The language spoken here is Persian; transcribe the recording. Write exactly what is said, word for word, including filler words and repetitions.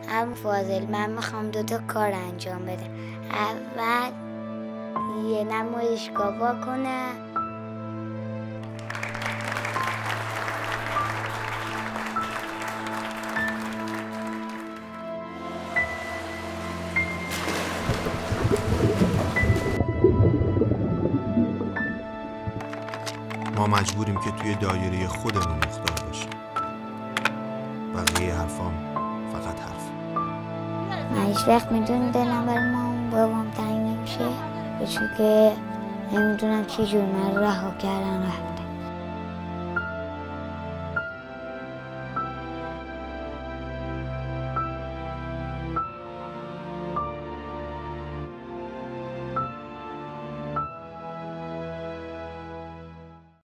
هم فاضل من میخوام دوتا کار انجام بده. اول یه نمایشگاه وا کنه، ما مجبوریم که توی دایره خودمون مختار باشیم. بقیه حرفام فقط حرف. من هیچ وقت میدونی دلم برای مامان بابام تنگ نمیشه، چون که نمیدونم چی جور من رها کردن.